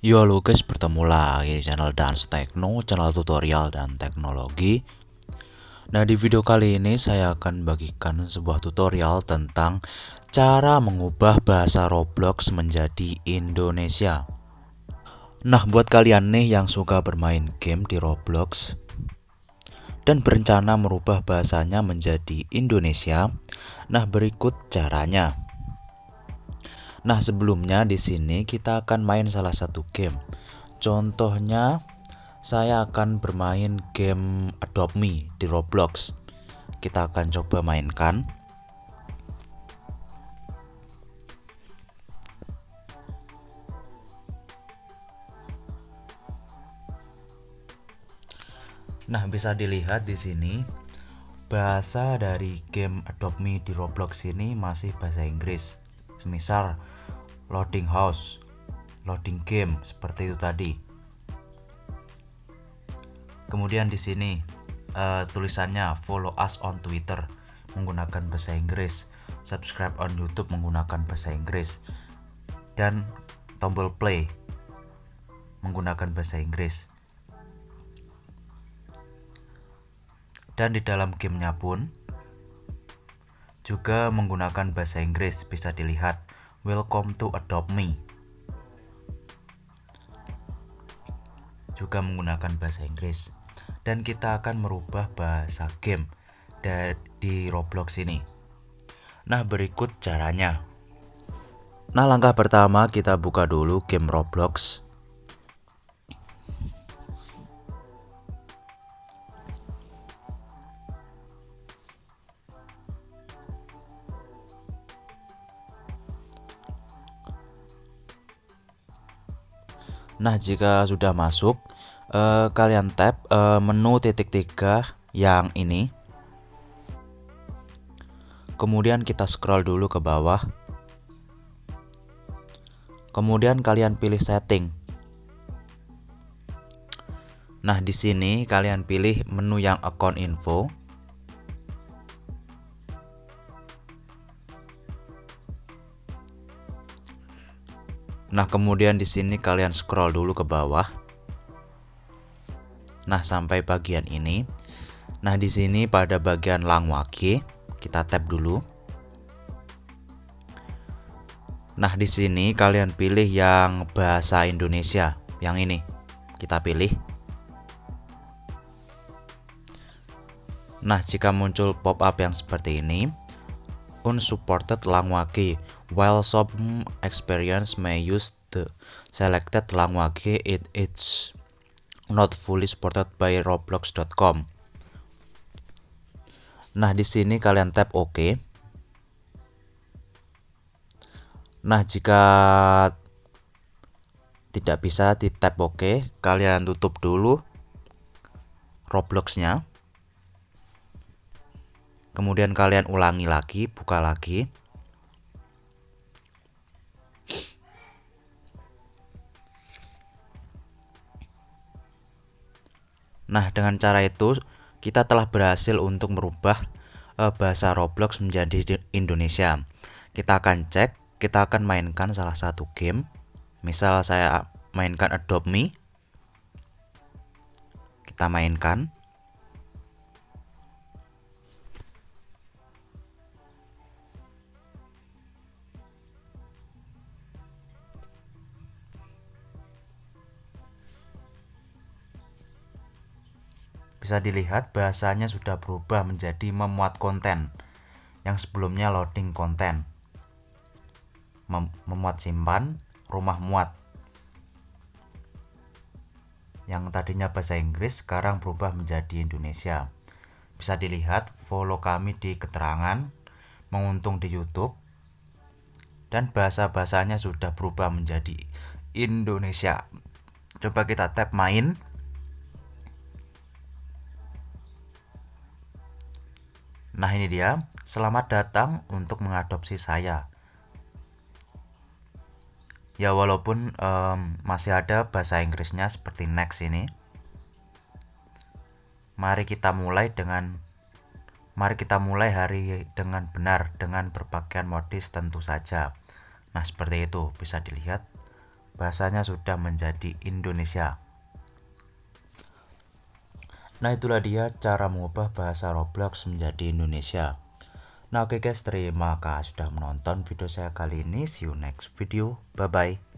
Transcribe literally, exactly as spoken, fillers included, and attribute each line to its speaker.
Speaker 1: Yo halo guys, bertemu lagi di channel Dance Techno, channel tutorial dan teknologi. Nah, di video kali ini saya akan bagikan sebuah tutorial tentang cara mengubah bahasa Roblox menjadi Indonesia. Nah, buat kalian nih yang suka bermain game di Roblox dan berencana merubah bahasanya menjadi Indonesia, nah berikut caranya. Nah, sebelumnya di sini kita akan main salah satu game. Contohnya, saya akan bermain game Adopt Me di Roblox. Kita akan coba mainkan. Nah, bisa dilihat di sini bahasa dari game Adopt Me di Roblox ini masih bahasa Inggris. Semisal loading house, loading game seperti itu tadi. Kemudian di sini uh, tulisannya follow us on Twitter menggunakan bahasa Inggris, subscribe on YouTube menggunakan bahasa Inggris, dan tombol play menggunakan bahasa Inggris. Dan di dalam gamenya pun juga menggunakan bahasa Inggris, bisa dilihat welcome to Adopt Me juga menggunakan bahasa Inggris. Dan kita akan merubah bahasa game di Roblox ini. Nah, berikut caranya. Nah, langkah pertama kita buka dulu game Roblox. Nah, jika sudah masuk, eh, kalian tap eh, menu titik tiga yang ini. Kemudian kita scroll dulu ke bawah. Kemudian kalian pilih setting. Nah, di sini kalian pilih menu yang account info. Nah, kemudian di sini kalian scroll dulu ke bawah. Nah, sampai bagian ini. Nah, di sini pada bagian Langwage kita tap dulu. Nah, di sini kalian pilih yang bahasa Indonesia, yang ini. Kita pilih. Nah, jika muncul pop-up yang seperti ini, unsupported language. While some experience may use the selected language, it is not fully supported by roblox dot com. Nah, di sini kalian tap OK. Nah, jika tidak bisa di tap OK, kalian tutup dulu Roblox-nya. Kemudian kalian ulangi lagi, buka lagi. Nah, dengan cara itu kita telah berhasil untuk merubah uh, bahasa Roblox menjadi Indonesia. Kita akan cek, kita akan mainkan salah satu game. Misal saya mainkan Adopt Me. Kita mainkan. Bisa dilihat bahasanya sudah berubah menjadi memuat konten. Yang sebelumnya loading konten, Mem memuat simpan, rumah muat. Yang tadinya bahasa Inggris sekarang berubah menjadi Indonesia. Bisa dilihat follow kami di keterangan, menguntung di YouTube, dan bahasa-bahasanya sudah berubah menjadi Indonesia. Coba kita tap main. Nah, ini dia. Selamat datang untuk mengadopsi saya. Ya, walaupun um, masih ada bahasa Inggrisnya seperti next ini. Mari kita mulai dengan Mari kita mulai hari dengan benar dengan berpakaian modis tentu saja. Nah, seperti itu bisa dilihat. bahasanya sudah menjadi Indonesia. Nah, itulah dia cara mengubah bahasa Roblox menjadi Indonesia. Nah, oke guys, terima kasih sudah menonton video saya kali ini. See you next video. Bye bye.